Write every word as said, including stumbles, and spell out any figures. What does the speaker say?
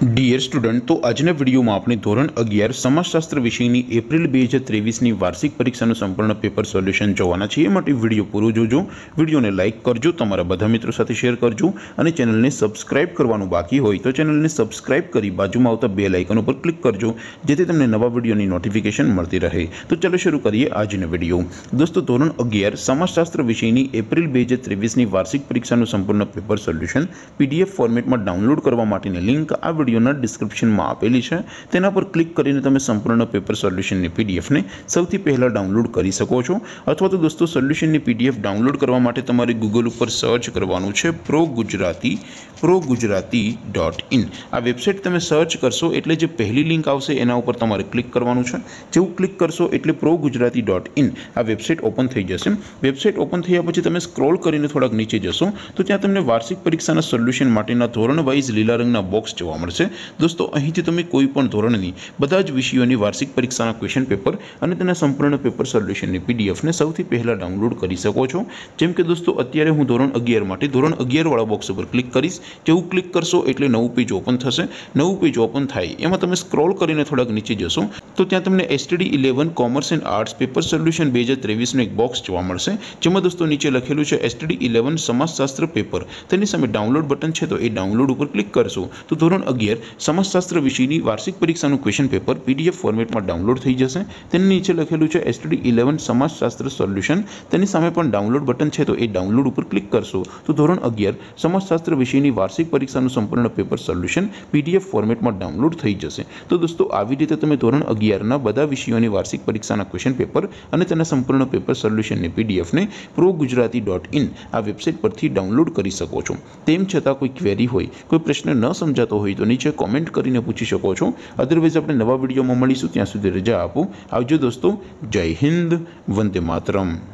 Dear student, तो आजना video में आपणे धोरण अगियार समाजशास्त्र विषयनी एप्रिल બે હજાર ત્રેવીસની वार्षिक परीक्षाનું संपूर्ण पेपर सोल्यूशन જોવાના છે। એ માટે વિડિયો પૂરો જોજો, વિડિયોને લાઇક કરજો, તમારા બધા મિત્રો સાથે શેર કરજો અને ચેનલને સબસ્ક્રાઇબ કરવાનું બાકી હોય તો ચેનલને સબસ્ક્રાઇબ કરી બાજુમાં આવતા બેલ આઇકન ઉપર ક્લિક કરજો, જેથી તમને નવા વિડિયોની નોટિફિકેશન મળતી રહે। તો ચાલો શરૂ કરીએ આજનો વિડિયો। દોસ્તો, ધોરણ અગિયાર સમાજશાસ્ત્ર વિષયની એપ્રિલ બે હજાર ત્રેવીસની વાર્ષિક પરીક્ષાનું સંપૂર્ણ પેપર સોલ્યુશન પીડીએફ ફોર્મેટમાં ડાઉનલોડ કરવા માટેની લિંક આ વિડિયોના ડિસ્ક્રિપ્શનમાં આપેલી છે। તેના પર ક્લિક કરીને તમે સંપૂર્ણ પેપર સોલ્યુશનની પીડીએફને સૌથી પહેલા ડાઉનલોડ કરી શકો છો। અથવા તો દોસ્તો, સોલ્યુશનની પીડીએફ ડાઉનલોડ કરવા માટે તમારે ગૂગલ ઉપર સર્ચ કરવાનું છે pro Gujarati pro Gujarati dot in. આ વેબસાઇટ તમે સર્ચ કરશો એટલે જે પહેલી લિંક આવશે એના ઉપર તમારે ક્લિક કરવાનું છે। જેવું ક્લિક કરશો એટલે પ્રો ગુજરાતી ડોટ ઇન આ વેબસાઇટ ઓપન થઈ જશે। વેબસાઇટ ઓપન થયા પછી તમે સ્ક્રોલ કરીને થોડાક નીચે જશો તો ત્યાં તમને વાર્ષિક પરીક્ષાના સોલ્યુશન માટેના ધોરણ વાઇઝ લીલા રંગના બોક્સ જોવા મળશે। દોસ્તો, અહીંથી તમે કોઈ પણ ધોરણની બધા જ વિષયોની વાર્ષિક પરીક્ષાના ક્વેશ્ચન પેપર અને તેના સંપૂર્ણ પેપર સોલ્યુશનની પીડીએફને સૌથી પહેલાં ડાઉનલોડ કરી શકો છો। જેમ કે દોસ્તો, અત્યારે હું ધોરણ અગિયાર માટે ધોરણ અગિયાર વાળા બોક્સ ઉપર ક્લિક કરીશ। જેવું ક્લિક કરશો એટલે નવું પેજ ઓપન થશે। નવું પેજ ઓપન થાય એમાં તમે સ્ક્રોલ કરીને થોડાક નીચે જશો તો ત્યાં તમને STD eleven commerce and arts paper solution બે હજાર ત્રેવીસનું એક બોક્સ જોવા મળશે, જેમાં દોસ્તો નીચે લખેલું છે એસટીડી ઇલેવન સમાજશાસ્ત્ર પેપર। તેની સામે ડાઉનલોડ બટન છે, તો એ ડાઉનલોડ ઉપર ક્લિક કરશો તો ધોરણ અગિયાર સમાજશાસ્ત્ર વિષયની વાર્ષિક પરીક્ષાનું ક્વેશ્ચન પેપર પીડીએફ ફોર્મેટમાં ડાઉનલોડ થઈ જશે। તેની નીચે લખેલું છે એસટીડી ઇલેવન સમાજશાસ્ત્ર સોલ્યુશન। તેની સામે પણ ડાઉનલોડ બટન છે, તો એ ડાઉનલોડ ઉપર ક્લિક કરશો તો ધોરણ અગિયાર સમાજશાસ્ત્ર વિષયની વાર્ષિક પરીક્ષાનું સંપૂર્ણ પેપર સોલ્યુશન પીડીએફ ફોર્મેટમાં ડાઉનલોડ થઈ જશે। તો દોસ્તો, આવી રીતે તમે ધોરણ અગિયારના બધા વિષયોની વાર્ષિક પરીક્ષાના ક્વેશ્ચન પેપર અને તેના સંપૂર્ણ પેપર સોલ્યુશનની પીડીએફને પ્રો ગુજરાતી ડોટ ઇન આ વેબસાઇટ પરથી ડાઉનલોડ કરી શકો છો। તેમ છતાં કોઈ ક્વેરી હોય, કોઈ પ્રશ્ન ન સમજાતો હોય તો નીચે કોમેન્ટ કરીને પૂછી શકો છો। અદરવાઇઝ આપણે નવા વિડીયોમાં મળીશું, ત્યાં સુધી રજા આપો। આવજો દોસ્તો, જય હિન્દ, વંદે માતરમ।